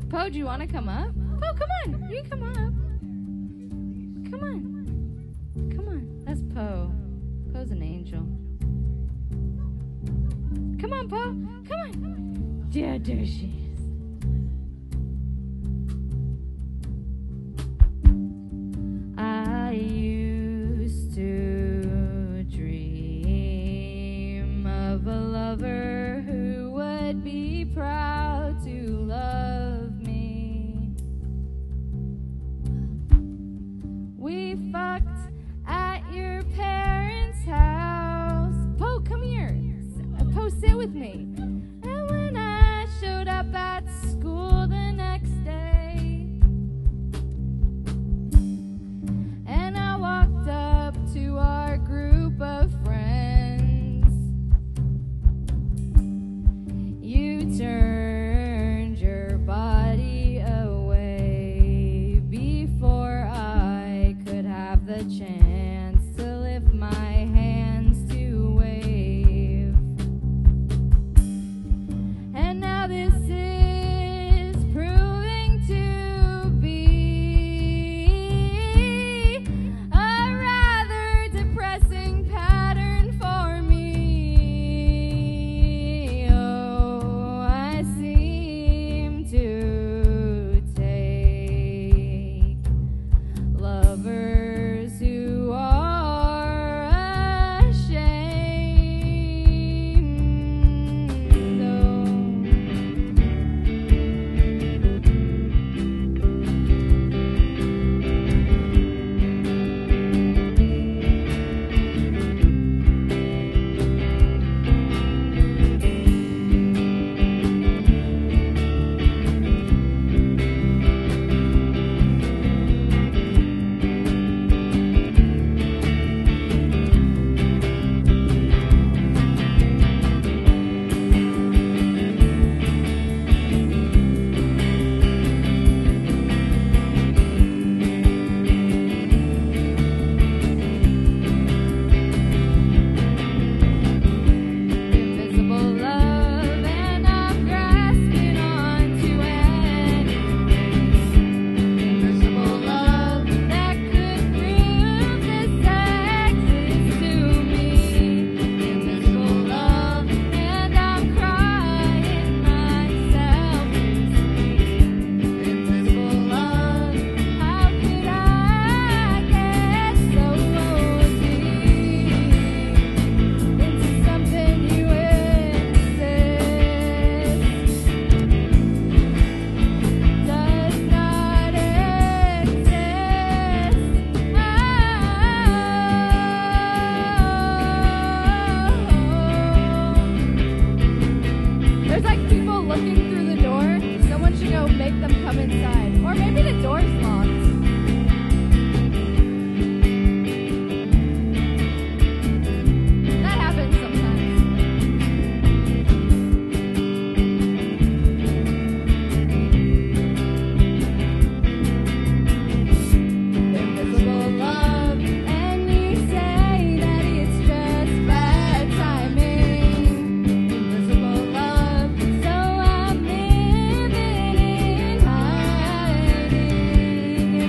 Poe, do you want to come up? Poe, come on. You can come up. Come on. Come on. That's Poe. Poe's an angel. Come on, Poe. Come on. Yeah, there she is. I used to dream of a lover who would be proud to love me. We fucked at your parents' house. Poe, come here. Poe, sit with me. And when I showed up at school the next day, and I walked up to our group of friends, you turned your body away before I could have the chance to lift my hands to wave. And now this is proving to be a rather depressing pattern for me. Oh, I seem to take lovers who are ashamed. Oh. Invisible love, and I'm grasping onto anything. Invisible love that could prove this exists to me. Invisible love, and I'm crying myself to sleep. Invisible love, how could I get so deep into something you insist does not exist? There's like people looking through the door. Someone should go make them come inside. Or maybe the door's locked. That happens sometimes. Invisible love, and you say that it's just bad timing. Invisible love, so I'm living in hiding.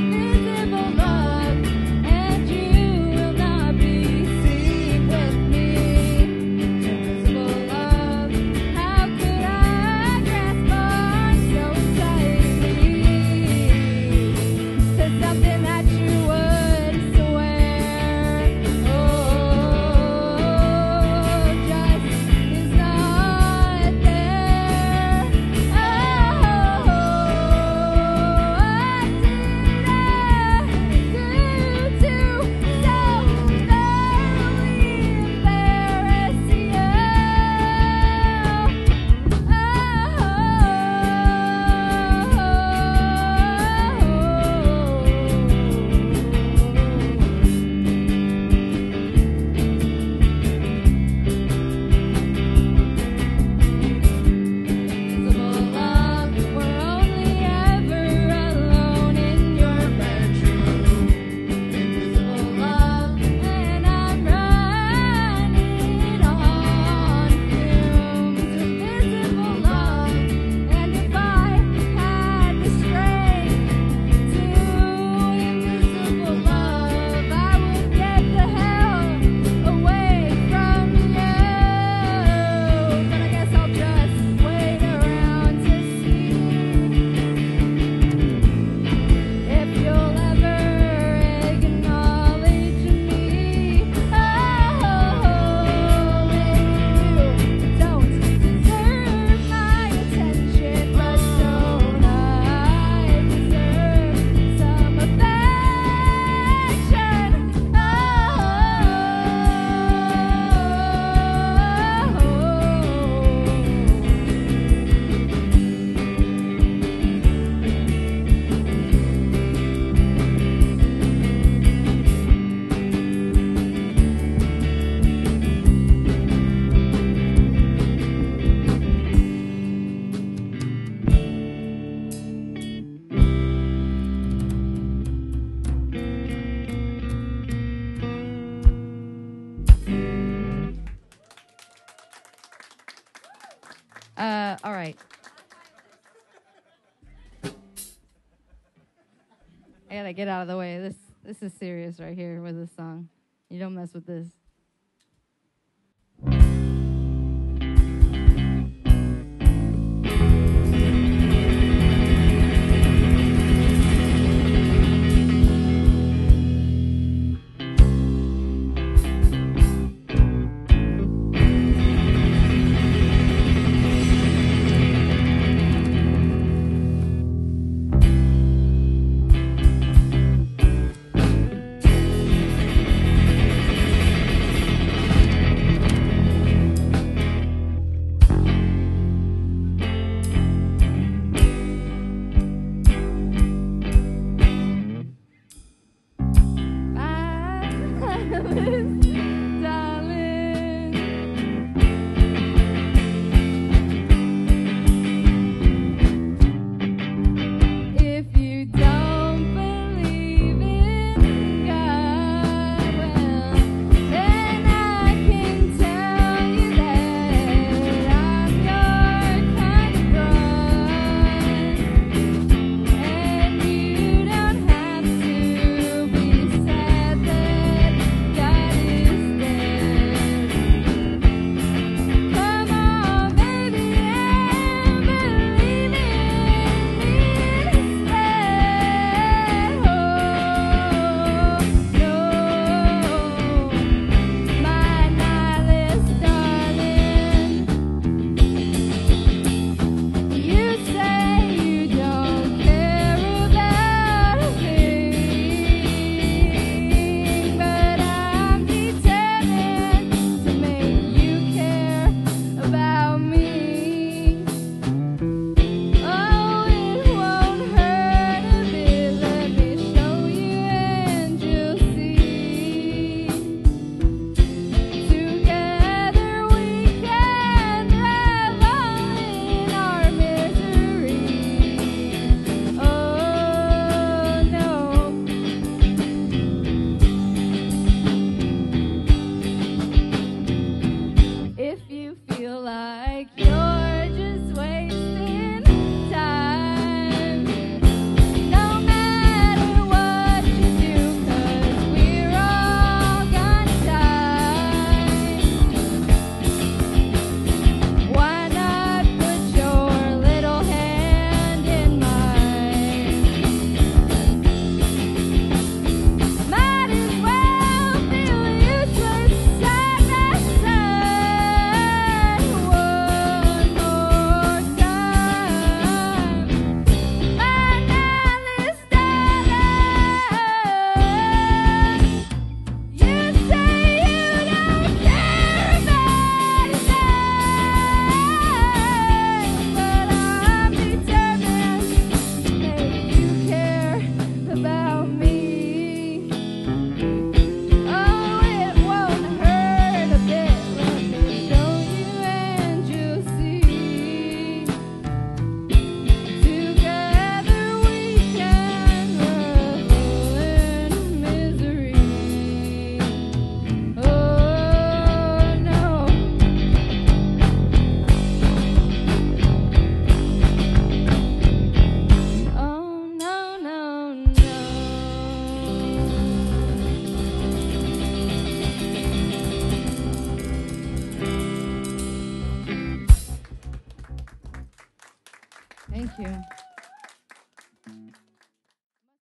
I gotta get out of the way. This is serious right here with this song. You don't mess with this.